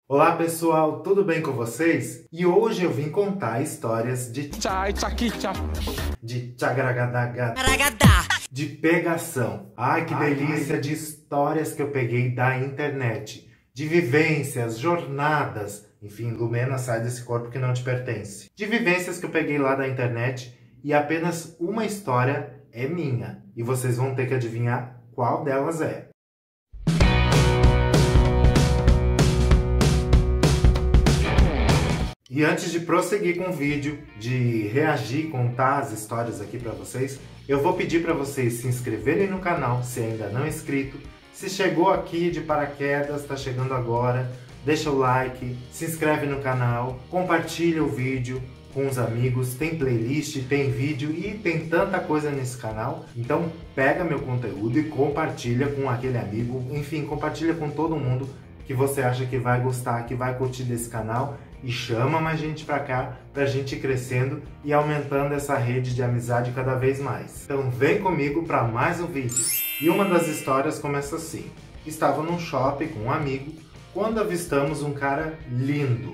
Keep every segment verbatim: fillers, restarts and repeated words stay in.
Olá pessoal, tudo bem com vocês? E hoje eu vim contar histórias de de tchagaragadaga, de pegação. Ai, que delícia de histórias que eu peguei da internet, de vivências, jornadas, enfim, Lumena, sai desse corpo que não te pertence. De vivências que eu peguei lá da internet e apenas uma história é minha. E vocês vão ter que adivinhar qual delas é. E antes de prosseguir com o vídeo, de reagir, contar as histórias aqui para vocês, eu vou pedir para vocês se inscreverem no canal, se ainda não é inscrito. Se chegou aqui de paraquedas, está chegando agora, deixa o like, se inscreve no canal, compartilha o vídeo com os amigos, tem playlist, tem vídeo e tem tanta coisa nesse canal. Então pega meu conteúdo e compartilha com aquele amigo, enfim, compartilha com todo mundo que você acha que vai gostar, que vai curtir desse canal. E chama mais gente pra cá, pra gente ir crescendo e aumentando essa rede de amizade cada vez mais. Então vem comigo pra mais um vídeo. E uma das histórias começa assim. Estava num shopping com um amigo, quando avistamos um cara lindo,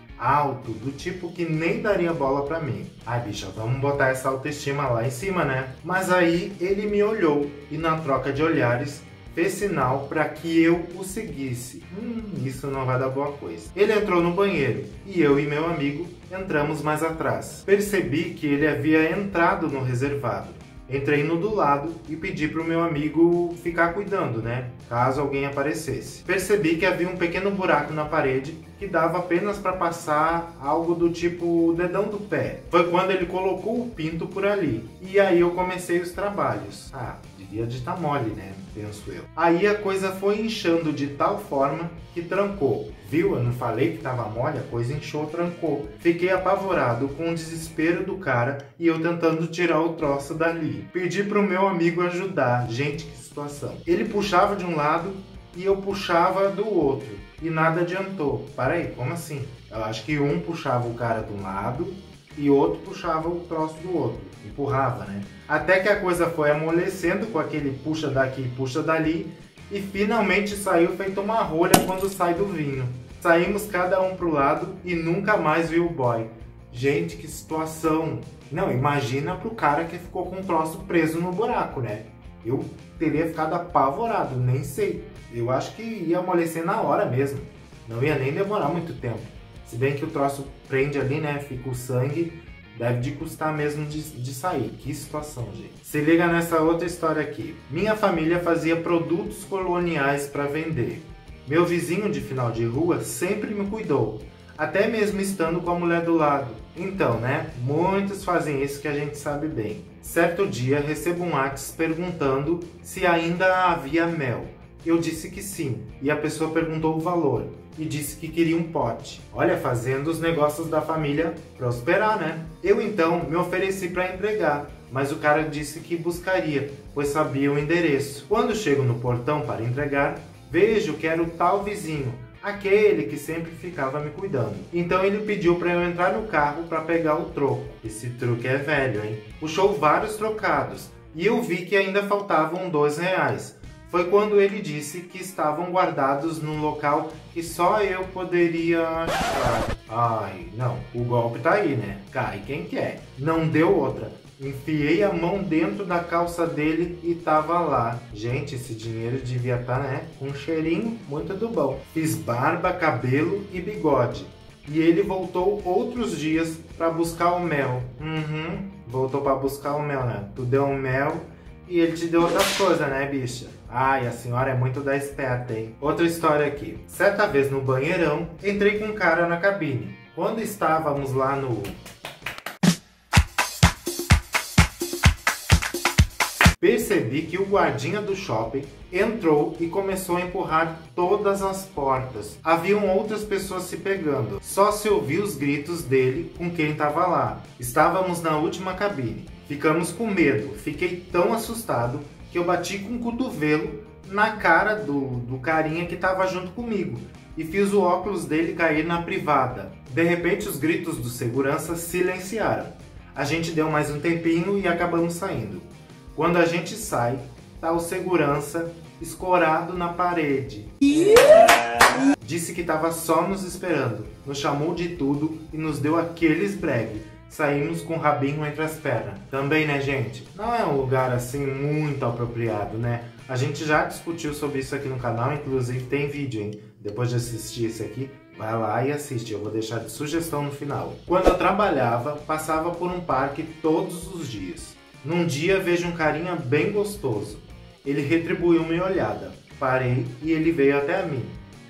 alto, do tipo que nem daria bola pra mim. Ai bicha, vamos botar essa autoestima lá em cima, né? Mas aí ele me olhou e na troca de olhares fez sinal para que eu o seguisse. Hum, isso não vai dar boa coisa. Ele entrou no banheiro e eu e meu amigo entramos mais atrás. Percebi que ele havia entrado no reservado. Entrei no do lado e pedi para o meu amigo ficar cuidando, né? Caso alguém aparecesse. Percebi que havia um pequeno buraco na parede que dava apenas para passar algo do tipo o dedão do pé. Foi quando ele colocou o pinto por ali. E aí eu comecei os trabalhos. Ah, devia de estar mole, né? Penso eu. Aí a coisa foi inchando de tal forma que trancou. Viu? Eu não falei que tava mole, a coisa inchou, trancou. Fiquei apavorado com o desespero do cara e eu tentando tirar o troço dali. Pedi pro meu amigo ajudar. Gente, que situação. Ele puxava de um lado e eu puxava do outro. E nada adiantou. Para aí, como assim? Eu acho que um puxava o cara de um lado e outro puxava o troço do outro. Empurrava, né? Até que a coisa foi amolecendo com aquele puxa daqui, puxa dali. E finalmente saiu feito uma rolha quando sai do vinho. Saímos cada um pro lado e nunca mais viu o boy. Gente, que situação. Não, imagina pro cara que ficou com o troço preso no buraco, né? Eu teria ficado apavorado, nem sei. Eu acho que ia amolecer na hora mesmo. Não ia nem demorar muito tempo. Se bem que o troço prende ali, né? Fica o sangue. Deve de custar mesmo de, de sair. Que situação, gente. Se liga nessa outra história aqui. Minha família fazia produtos coloniais para vender. Meu vizinho de final de rua sempre me cuidou. Até mesmo estando com a mulher do lado. Então, né? Muitos fazem isso que a gente sabe bem. Certo dia recebo um WhatsApp perguntando se ainda havia mel. Eu disse que sim. E a pessoa perguntou o valor. E disse que queria um pote. Olha, fazendo os negócios da família prosperar, né? Eu então me ofereci para entregar, mas o cara disse que buscaria, pois sabia o endereço. Quando chego no portão para entregar, vejo que era o tal vizinho, aquele que sempre ficava me cuidando. Então ele pediu para eu entrar no carro para pegar o troco. Esse truque é velho, hein? Puxou vários trocados e eu vi que ainda faltavam dois reais. Foi quando ele disse que estavam guardados num local que só eu poderia achar. Ai, não, o golpe tá aí, né? Cai quem quer. Não deu outra. Enfiei a mão dentro da calça dele e tava lá. Gente, esse dinheiro devia estar, né? Com um cheirinho muito do bom. Fiz barba, cabelo e bigode. E ele voltou outros dias para buscar o mel. Uhum, voltou para buscar o mel, né? Tu deu um mel e ele te deu outras coisas, né, bicha? Ai, a senhora é muito da esperta, hein? Outra história aqui. Certa vez no banheirão, entrei com um cara na cabine. Quando estávamos lá no... Percebi que o guardinha do shopping entrou e começou a empurrar todas as portas. Haviam outras pessoas se pegando. Só se ouvia os gritos dele com quem estava lá. Estávamos na última cabine. Ficamos com medo. Fiquei tão assustado que eu bati com o cotovelo na cara do, do carinha que estava junto comigo e fiz o óculos dele cair na privada. De repente os gritos do segurança silenciaram. A gente deu mais um tempinho e acabamos saindo. Quando a gente sai, tá o segurança escorado na parede. Yeah! Disse que estava só nos esperando, nos chamou de tudo e nos deu aquele esbregue. Saímos com o rabinho entre as pernas. Também, né, gente? Não é um lugar assim muito apropriado, né? A gente já discutiu sobre isso aqui no canal, inclusive tem vídeo, hein? Depois de assistir esse aqui, vai lá e assiste, eu vou deixar de sugestão no final. Quando eu trabalhava, passava por um parque todos os dias. Num dia vejo um carinha bem gostoso. Ele retribuiu minha olhada. Parei e ele veio até mim.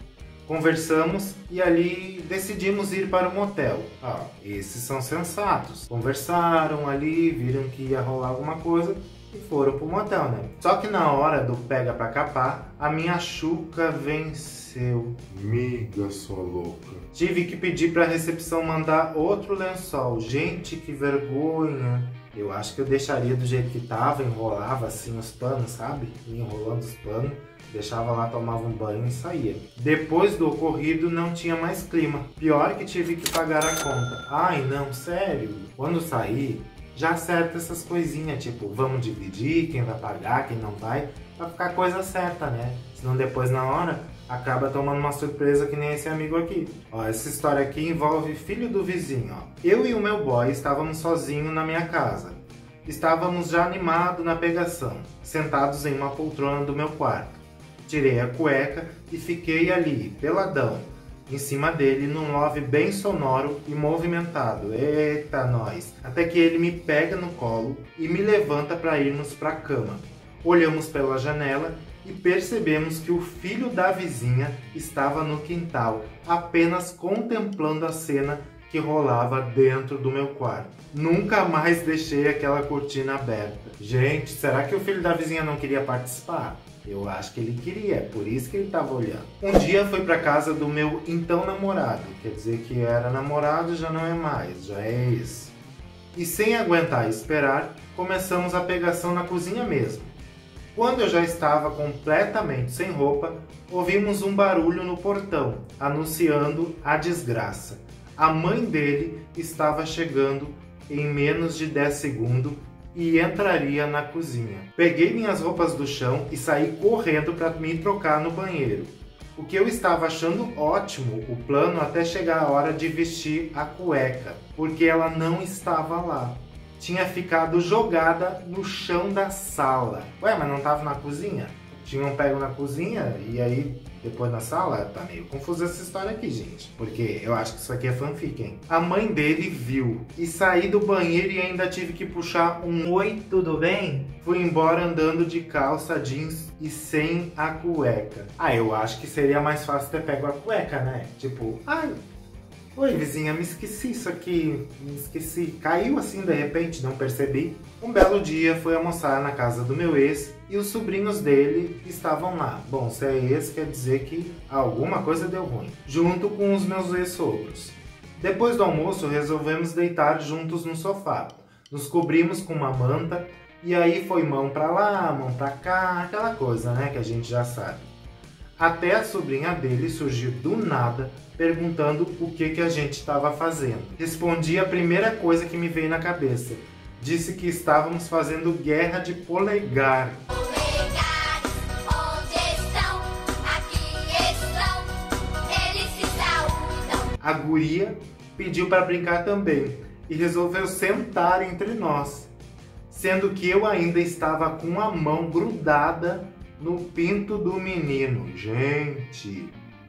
Conversamos e ali decidimos ir para o motel. Ah, esses são sensatos. Conversaram ali, viram que ia rolar alguma coisa e foram pro motel, né? Só que na hora do pega pra capar, a minha chuca venceu. Miga, sua louca. Tive que pedir pra recepção mandar outro lençol. Gente, que vergonha. Eu acho que eu deixaria do jeito que tava, enrolava assim os panos, sabe? Ia enrolando os panos, deixava lá, tomava um banho e saía. Depois do ocorrido não tinha mais clima. Pior que tive que pagar a conta. Ai não, sério. Quando saí, já acerta essas coisinhas, tipo, vamos dividir, quem vai pagar, quem não vai, pra ficar coisa certa, né? Senão depois na hora acaba tomando uma surpresa que nem esse amigo aqui. Ó, essa história aqui envolve filho do vizinho, ó. Eu e o meu boy estávamos sozinhos na minha casa. Estávamos já animados na pegação, sentados em uma poltrona do meu quarto. Tirei a cueca e fiquei ali, peladão, em cima dele, num love bem sonoro e movimentado. Eita, nós! Até que ele me pega no colo e me levanta para irmos para a cama. Olhamos pela janela e percebemos que o filho da vizinha estava no quintal, apenas contemplando a cena que rolava dentro do meu quarto. Nunca mais deixei aquela cortina aberta. Gente, será que o filho da vizinha não queria participar? Eu acho que ele queria, é por isso que ele estava olhando. Um dia fui para casa do meu então namorado, quer dizer que era namorado, já não é mais, já é ex. E sem aguentar esperar, começamos a pegação na cozinha mesmo. Quando eu já estava completamente sem roupa, ouvimos um barulho no portão, anunciando a desgraça. A mãe dele estava chegando em menos de dez segundos e entraria na cozinha. Peguei minhas roupas do chão e saí correndo para me trocar no banheiro. O que eu estava achando ótimo, o plano até chegar a hora de vestir a cueca, porque ela não estava lá. Tinha ficado jogada no chão da sala. Ué, mas não estava na cozinha? Tinham pego na cozinha e aí depois na sala? Tá meio confusa essa história aqui, gente. Porque eu acho que isso aqui é fanfic, hein? A mãe dele viu e saí do banheiro e ainda tive que puxar um oi, tudo bem? Fui embora andando de calça jeans e sem a cueca. Ah, eu acho que seria mais fácil ter pego a cueca, né? Tipo, ai... Oi, vizinha, me esqueci isso aqui, me esqueci, caiu assim de repente, não percebi. Um belo dia fui almoçar na casa do meu ex e os sobrinhos dele estavam lá. Bom, se é ex, quer dizer que alguma coisa deu ruim. Junto com os meus ex-sogros. Depois do almoço, resolvemos deitar juntos no sofá. Nos cobrimos com uma manta e aí foi mão pra lá, mão pra cá, aquela coisa, né, que a gente já sabe. Até a sobrinha dele surgiu do nada, perguntando o que, que a gente estava fazendo. Respondi a primeira coisa que me veio na cabeça. Disse que estávamos fazendo guerra de polegar. Polegares, onde estão? Aqui estão, eles se saúdam. A guria pediu para brincar também e resolveu sentar entre nós, sendo que eu ainda estava com a mão grudada no pinto do menino. Gente...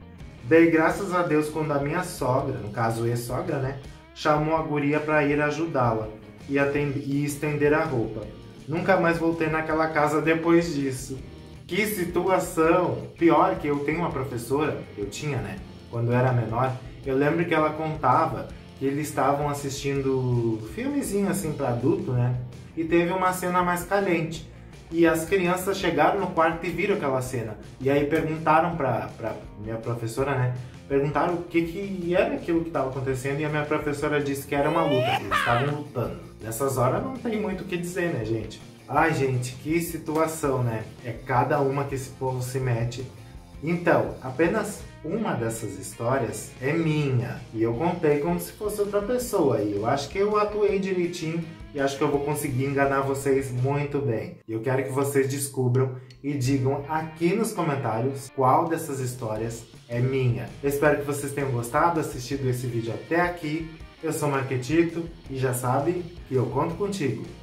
Dei graças a Deus quando a minha sogra, no caso ex-sogra, né, chamou a guria para ir ajudá-la e, e estender a roupa. Nunca mais voltei naquela casa depois disso. Que situação! Pior que eu tenho uma professora, eu tinha, né, quando eu era menor, eu lembro que ela contava que eles estavam assistindo filmezinho assim para adulto, né, e teve uma cena mais caliente. E as crianças chegaram no quarto e viram aquela cena. E aí perguntaram pra, pra minha professora, né? Perguntaram o que, que era aquilo que estava acontecendo. E a minha professora disse que era uma luta, que eles estavam lutando. Nessas horas não tem muito o que dizer, né, gente? Ai, gente, que situação, né? É cada uma que esse povo se mete. Então, apenas uma dessas histórias é minha e eu contei como se fosse outra pessoa e eu acho que eu atuei direitinho e acho que eu vou conseguir enganar vocês muito bem. E eu quero que vocês descubram e digam aqui nos comentários qual dessas histórias é minha. Eu espero que vocês tenham gostado, assistido esse vídeo até aqui. Eu sou Marquetito e já sabe que eu conto contigo.